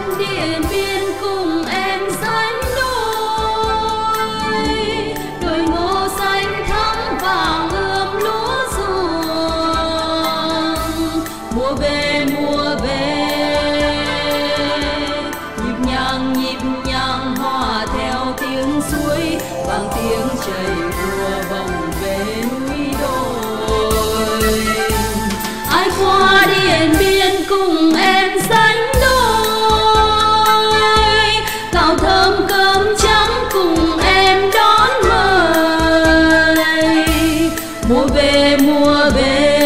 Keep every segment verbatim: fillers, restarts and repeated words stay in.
Điện Biên cùng em sánh đôi, đồi ngô xanh thắm vàng ươm lúa ruộng. Mùa về mùa về, nhịp nhàng nhịp nhàng hòa theo tiếng suối, vang tiếng chảy đùa vòng về núi đồi. Ai qua Điện Biên cùng em sánh đôi, gạo thơm cơm trắng cùng em đón mời. Mùa về mùa về,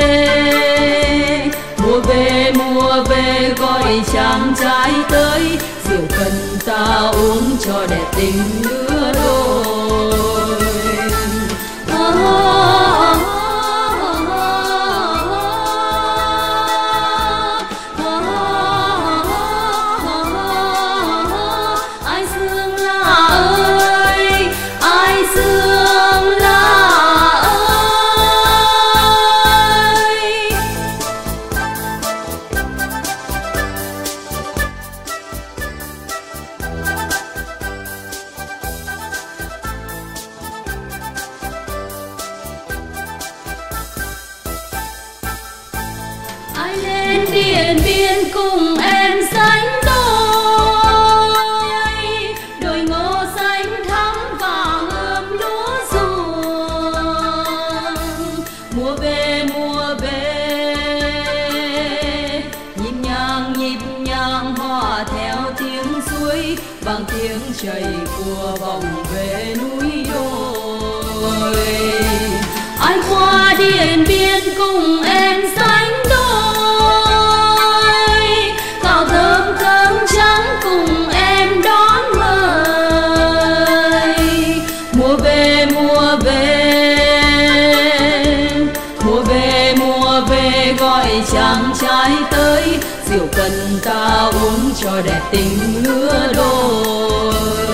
mùa về mùa về gọi chàng trai tới, rượu cần ta uống cho đẹp tình lứa đôi. Ai sương là ơi, ai sương là ơi. Ai lên Điện Biên cùng em sánh đôi, đồi ngô xanh thắm vàng ươm lúa ruộng. Mùa về mùa về, nhịp nhàng nhịp nhàng hòa theo tiếng suối, vang tiếng chảy của vòng về núi đồi. Ai qua Điện Biên cùng em sánh đôi, gạo thơm cơm trắng cùng em đón mời. Mùa về mùa về, mùa về mùa về gọi chàng trai tới, rượu cần ta uống cho đẹp tình lứa đôi.